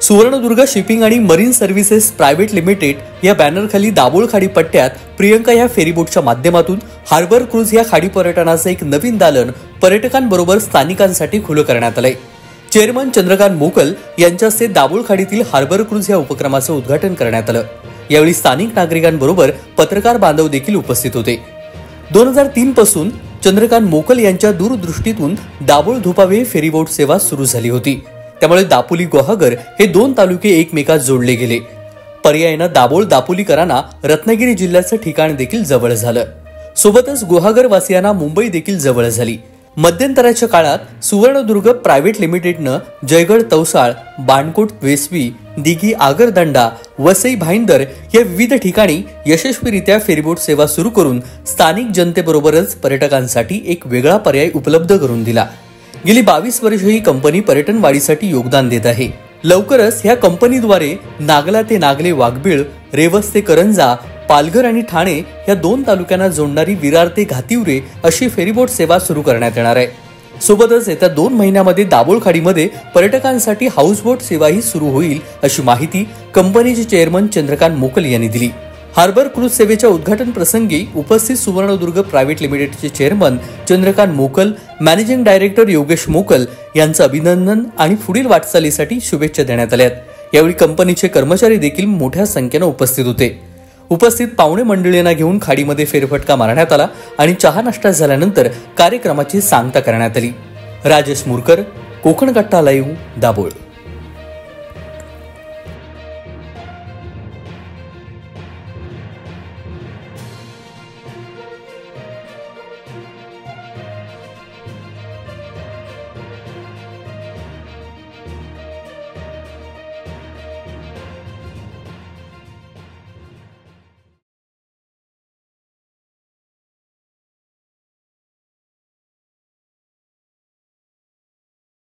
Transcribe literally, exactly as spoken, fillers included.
Suvarnadurg shipping आणि marine services private limited या बॅनरखाली दाभोळ खाडी पट्ट्यात प्रियंका या फेरीबोटच्या माध्यमातून हार्बर क्रूज या खाडी पर्यटनाचं एक नवीन दालन पर्यटकांबरोबर स्थानिकांसाठी खुलं करण्यात आलंय। चेअरमन चंद्रकांत मोकल यांच्या हस्ते दाभोळ खाडीतील हार्बर क्रूज या उपक्रमाचं उद्घाटन करण्यात आलं। यावेळी स्थानिक नागरिकांबरोबर पत्रकार बांधव देखील उपस्थित होते। दोन हजार तीन पासून चंद्रकांत मोकल यांच्या दूरदृष्टीतून दाभोळ धुपावे फेरीबोट सेवा सुरू झाली होती। त्यामुळे दापोली गुहागर हे दोन तालुके एकमेकात जोडले गेले। पर्यायाने दाभोळ दापोलीकरांना रत्नागिरी जिल्ह्याचं ठिकाण देखील जवळ झालं। सोबतच गुहागर वासियांना मुंबई देखील जवळ झाली। मध्यंतराच्या काळात सुवर्णदुर्ग प्रायव्हेट लिमिटेडनं जयगड तवसाळ, बाणकोट वेसवी, दिघी आगरदंडा, वसई भाईंदर या विविध ठिकाणी यशस्वीरित्या फेरीबोट सेवा सुरू करून स्थानिक जनतेबरोबरच पर्यटकांसाठी एक वेगळा पर्याय उपलब्ध करून दिला। गेली बावीस वर्ष ही कंपनी पर्यटन वाढीसाठी योगदान देत आहे। लवकरच ह्या कंपनीद्वारे नागला ते नागले वाघबीळ, रेवस ते करंजा, पालघर आणि ठाणे या दोन तालुक्यांना जोडणारी विरार ते घातिवरे अशी फेरीबोट सेवा सुरू करण्यात येणार आहे। सोबतच येत्या दोन महिन्यामध्ये दाभोळ खाडीमध्ये पर्यटकांसाठी हाऊसबोट सेवाही सुरू होईल अशी माहिती कंपनीचे चेअरमन चंद्रकांत मोकल यांनी दिली। हार्बर क्रूज सेवेच्या उद्घाटन प्रसंगी उपस्थित सुवर्णदुर्ग प्रायव्हेट लिमिटेडचे chairman Chandrakant Mokal, managing director Yogesh मोकल यांचं अभिनंदन आणि पुढील वाटचालीसाठी शुभेच्छा देण्यात आल्या। यावेळी कंपनीचे कर्मचारी देखील मोठ्या संख्येने उपस्थित होते। उपस्थित पाहुणे मंडळींना घेऊन खाडीमध्ये फेरफटका मारण्यात आला आणि चहा नाश्ता झाल्यानंतर कार्यक्रमाची सांगता करण्यात आली। राजेश मुरकर, कोकण कट्टा लाईव्ह, दाभोळ।